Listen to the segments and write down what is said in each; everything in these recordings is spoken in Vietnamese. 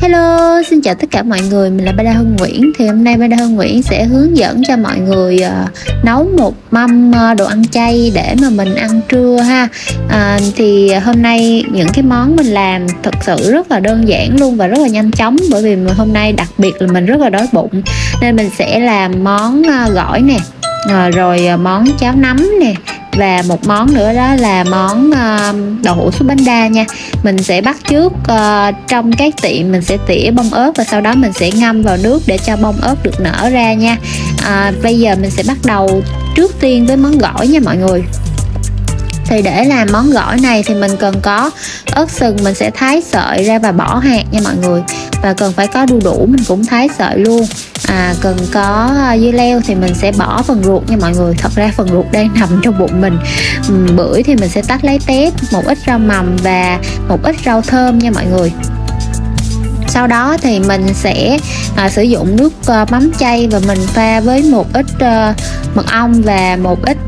Hello, xin chào tất cả mọi người, mình là Ba Đa Hương Nguyễn. Thì hôm nay Ba Đa Hương Nguyễn sẽ hướng dẫn cho mọi người nấu một mâm đồ ăn chay để mà mình ăn trưa ha. Thì hôm nay những cái món mình làm thực sự rất là đơn giản luôn và rất là nhanh chóng. Bởi vì hôm nay đặc biệt là mình rất là đói bụng, nên mình sẽ làm món gỏi nè, rồi món cháo nấm nè, và một món nữa đó là món đậu hũ súp bánh đa nha. Mình sẽ bắt trước trong các tiệm mình sẽ tỉa bông ớt và sau đó mình sẽ ngâm vào nước để cho bông ớt được nở ra nha. Bây giờ mình sẽ bắt đầu trước tiên với món gỏi nha mọi người. Thì để làm món gỏi này thì mình cần có ớt sừng, mình sẽ thái sợi ra và bỏ hạt nha mọi người. Và cần phải có đu đủ, mình cũng thái sợi luôn. Cần có dưa leo thì mình sẽ bỏ phần ruột nha mọi người. Thật ra phần ruột đang nằm trong bụng mình. Bưởi thì mình sẽ tách lấy tép, một ít rau mầm và một ít rau thơm nha mọi người. Sau đó thì mình sẽ sử dụng nước mắm chay và mình pha với một ít mật ong và một ít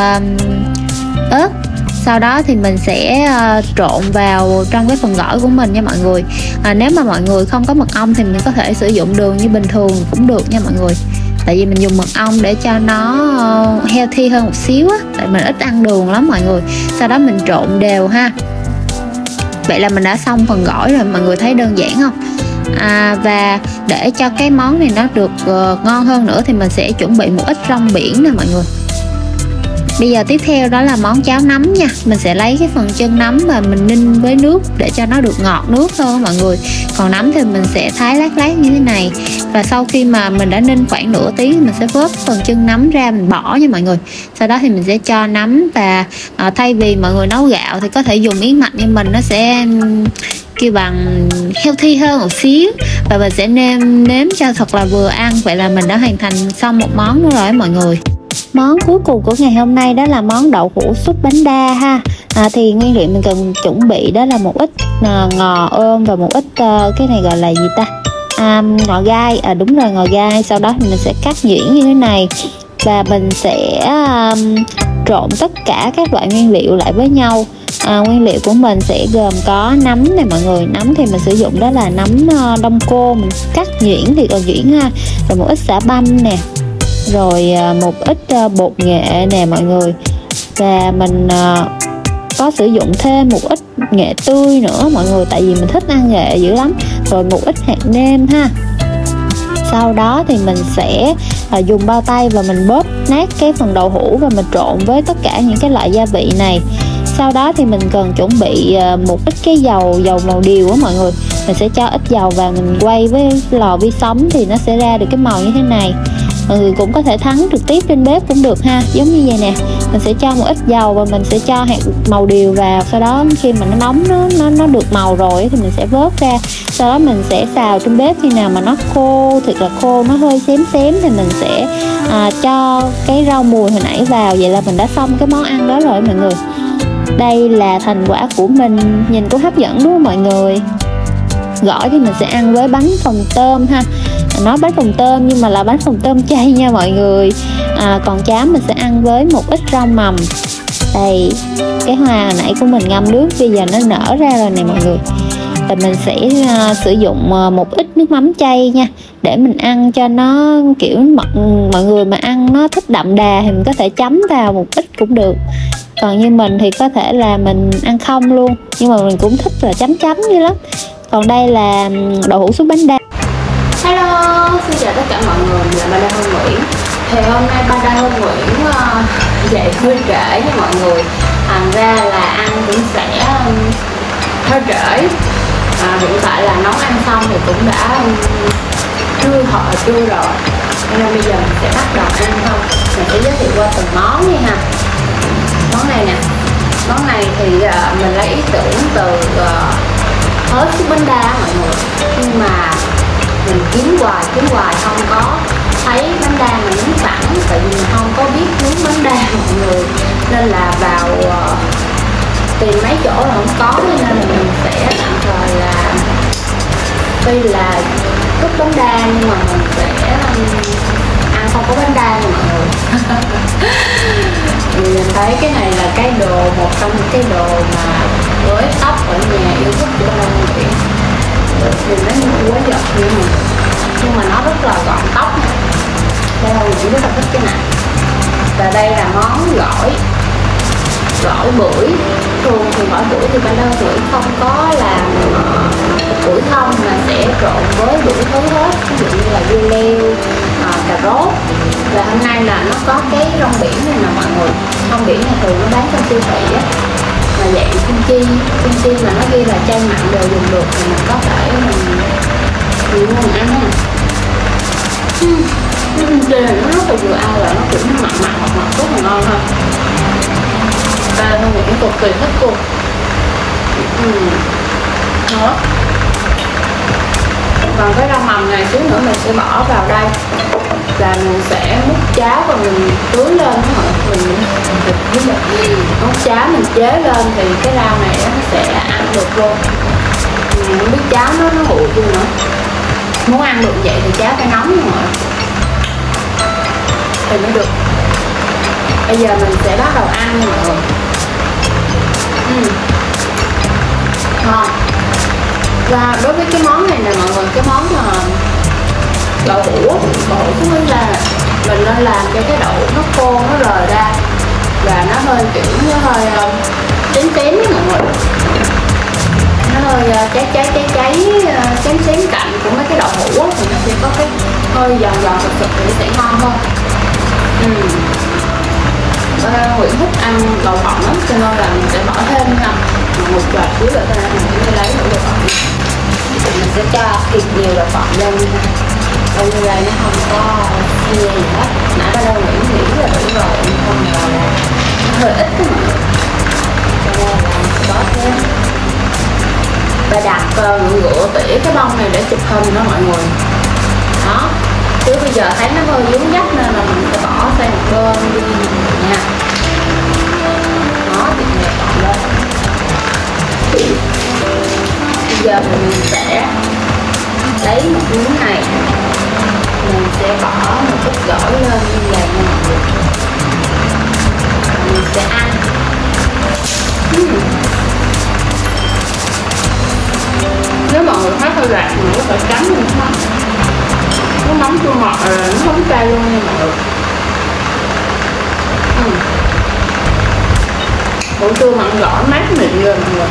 ớt. Sau đó thì mình sẽ trộn vào trong cái phần gỏi của mình nha mọi người. Nếu mà mọi người không có mật ong thì mình có thể sử dụng đường như bình thường cũng được nha mọi người. Tại vì mình dùng mật ong để cho nó healthy hơn một xíu á, tại mình ít ăn đường lắm mọi người. Sau đó mình trộn đều ha. Vậy là mình đã xong phần gỏi rồi, mọi người thấy đơn giản không? Và để cho cái món này nó được ngon hơn nữa thì mình sẽ chuẩn bị một ít rong biển nè mọi người. Bây giờ tiếp theo đó là món cháo nấm nha. Mình sẽ lấy cái phần chân nấm và mình ninh với nước để cho nó được ngọt nước hơn mọi người. Còn nấm thì mình sẽ thái lát lát như thế này. Và sau khi mà mình đã ninh khoảng nửa tiếng, mình sẽ vớt phần chân nấm ra mình bỏ nha mọi người. Sau đó thì mình sẽ cho nấm và thay vì mọi người nấu gạo thì có thể dùng yến mạch, như mình nó sẽ kêu bằng healthy hơn một xíu. Và mình sẽ nêm cho thật là vừa ăn. Vậy là mình đã hoàn thành xong một món nữa rồi mọi người. Món cuối cùng của ngày hôm nay đó là món đậu hũ súp bánh đa ha. Thì nguyên liệu mình cần chuẩn bị đó là một ít ngò ôm và một ít cái này gọi là gì ta, ngò gai. Đúng rồi, ngò gai. Sau đó thì mình sẽ cắt nhuyễn như thế này và mình sẽ trộn tất cả các loại nguyên liệu lại với nhau. Nguyên liệu của mình sẽ gồm có nấm này mọi người. Nấm thì mình sử dụng đó là nấm đông cô, mình cắt nhuyễn thì còn nhuyễn ha. Rồi một ít sả băm nè, rồi một ít bột nghệ nè mọi người. Và mình có sử dụng thêm một ít nghệ tươi nữa mọi người, tại vì mình thích ăn nghệ dữ lắm. Rồi một ít hạt nêm ha. Sau đó thì mình sẽ dùng bao tay và mình bóp nát cái phần đậu hũ và mình trộn với tất cả những cái loại gia vị này. Sau đó thì mình cần chuẩn bị một ít cái dầu màu điều á mọi người. Mình sẽ cho ít dầu và mình quay với lò vi sóng thì nó sẽ ra được cái màu như thế này. Mọi người cũng có thể thắng trực tiếp trên bếp cũng được ha, giống như vậy nè. Mình sẽ cho một ít dầu và mình sẽ cho hạt màu điều vào. Sau đó khi mà nó nóng nó được màu rồi thì mình sẽ vớt ra. Sau đó mình sẽ xào trên bếp, khi nào mà nó khô thiệt là khô, nó hơi xém thì mình sẽ cho cái rau mùi hồi nãy vào. Vậy là mình đã xong cái món ăn đó rồi mọi người. Đây là thành quả của mình, nhìn cũng hấp dẫn đúng không mọi người. Gỏi thì mình sẽ ăn với bánh phồng tôm ha. Nói bánh phồng tôm nhưng mà là bánh phồng tôm chay nha mọi người. Còn cháo mình sẽ ăn với một ít rau mầm. Đây, cái hoa hồi nãy của mình ngâm nước bây giờ nó nở ra rồi nè mọi người. Và mình sẽ sử dụng một ít nước mắm chay nha, để mình ăn cho nó kiểu mọi người mà ăn nó thích đậm đà thì mình có thể chấm vào một ít cũng được. Còn như mình thì có thể là mình ăn không luôn, nhưng mà mình cũng thích là chấm dữ lắm. Còn đây là đậu hũ súp bánh đa. Hello, xin chào tất cả mọi người, mình là Ba Đa Hương Nguyễn. Thì hôm nay Ba Đa Hương Nguyễn dậy hơi trễ nha mọi người. Thành ra là ăn cũng sẽ hơi trễ. Hiện tại là nấu ăn xong thì cũng đã trưa rồi. Nên bây giờ mình sẽ bắt đầu ăn thôi. Mình sẽ giới thiệu qua từng món nha ha. Món này nè. Món này thì mình lấy ý tưởng từ ớt súp bánh đa mọi người. Nhưng mà mình kiếm hoài không có thấy bánh đa mà nướng sẵn, tại vì mình không có biết nướng bánh đa mọi người, nên là vào tìm mấy chỗ là không có, nên là mình sẽ tạm thời là tuy là cất bánh đa nhưng mà mình sẽ ăn không có bánh đa nha mọi người. Mình thấy cái này là cái đồ, một trong những cái đồ mà với tóc ở nhà yêu thích của Ba Đa Hương Nguyễn. Thì nó nhưng mà nó rất là gọn tóc nha. Đây là mình rất là thích cái này. Và đây là món gỏi bưởi. Thường thì gỏi bưởi thì ban đầu bưởi không có làm bưởi không, mà sẽ trộn với đủ thứ hết, ví dụ như là dưa leo, cà rốt. Và hôm nay là nó có cái rong biển này nè mọi người. Rong biển này thường nó bán trong siêu thị á, mà dạng kim chi mà nó ghi là chay mặn đều dùng được, thì mình có thể mình ăn ha. Cái kim chi này nó rất là vừa ăn là nó kiểu nó mặn rất là ngon ha. Ba Hương Nguyễn cực kỳ thích luôn. Đó. Còn cái rau mầm này xíu nữa mình sẽ bỏ vào đây, và mình sẽ múc cháo và mình tưới lên đó mọi người. Múc cháo mình chế lên thì cái rau này nó sẽ ăn được luôn. Mình không biết cháo nó nguội chưa nữa. Muốn ăn được vậy thì cháo phải nóng nha mọi người thì mới được. Bây giờ mình sẽ bắt đầu ăn nha mọi người. Ngon. Và đối với cái món này nè mọi người, cái món mà đậu hũ xuống bánh ra, mình nên làm cho cái đậu nó khô, nó rời ra và nó hơi kiểu nó hơi tím mọi người, nó hơi cháy xém cạnh của mấy cái đậu hũ thì nó sẽ có cái hơi giòn sực thì nó sẽ ngon hơn. Nguyễn thích ăn đậu phộng lắm cho nên là mình sẽ bỏ thêm nha, một vài xíu nữa ra mình sẽ lấy đậu phộng. Mình sẽ cho thịt nhiều đậu phộng lên nha, coi như đây nó không có chia gì hết. Nãy ba đâu Nguyễn nghĩ là đủ rồi, không là nó hơi ít đó mọi người, cho nên là mình sẽ bỏ thêm. Ba đặt ngựa tỉa cái bông này để chụp hình đó mọi người. Đó, chứ bây giờ thấy nó hơi vướng dắt nên là mình sẽ bỏ sang một bên đi nha. Đó, thì mình bỏ lên. Bây giờ thì mình sẽ lấy một miếng này, mình sẽ bỏ một chút gỏi lên như vậy nha mọi người. Mình sẽ ăn. Nếu mọi người thấy hơi rạc mình có thể chấm luôn ha. Nó nóng chua ngọt rồi, nó không cay luôn nha mọi người. Buổi trưa mà ăn gỏi mát miệng rồi mọi người.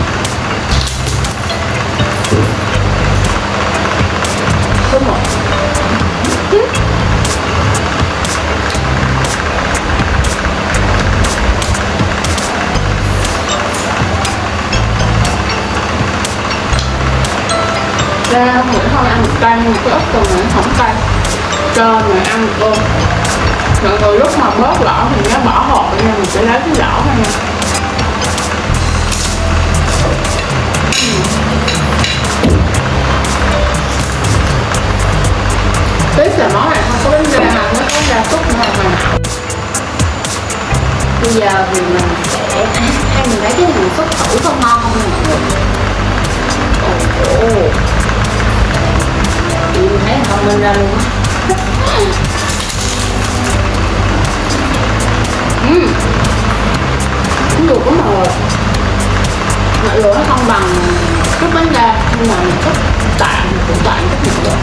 Số 1. Ra không nghĩ không ăn được cay, nhưng mà cái ớt tùng này không cay, cho mình ăn được luôn. Mọi người lúc mà bớt lỏ thì nhớ bỏ hột nha, mình sẽ lấy cái lỏ ra nha. Tiếc là món này không có bánh ra, nó có ra súp nữa là hoàn hảo. Bây giờ thì mình sẽ hay mình lấy cái này mình súp thử không ngon không nha mọi người. Chị thấy không bên ra luôn á. Cũng được lắm mọi người. Mọi người nó không bằng chút bánh đa, nhưng mà mình thích cũng tạm rất nhiều rồi.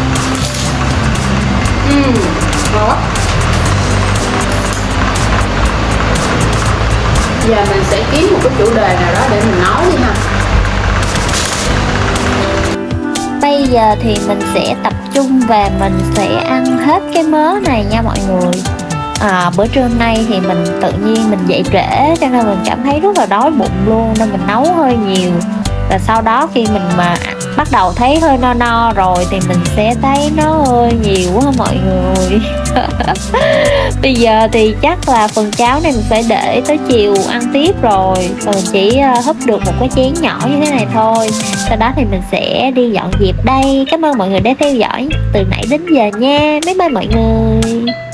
Ngon quá. Giờ mình sẽ kiếm một cái chủ đề nào đó để mình nói đi ha. Bây giờ thì mình sẽ tập trung và mình sẽ ăn hết cái mớ này nha mọi người. Bữa trưa hôm nay thì mình tự nhiên mình dậy trễ cho nên mình cảm thấy rất là đói bụng luôn, nên mình nấu hơi nhiều. Và sau đó khi mình mà bắt đầu thấy hơi no rồi thì mình sẽ thấy nó hơi nhiều quá mọi người. Bây giờ thì chắc là phần cháo này mình phải để tới chiều ăn tiếp rồi. Và mình chỉ húp được một cái chén nhỏ như thế này thôi. Sau đó thì mình sẽ đi dọn dẹp đây. Cảm ơn mọi người đã theo dõi từ nãy đến giờ nha. Bye bye mọi người.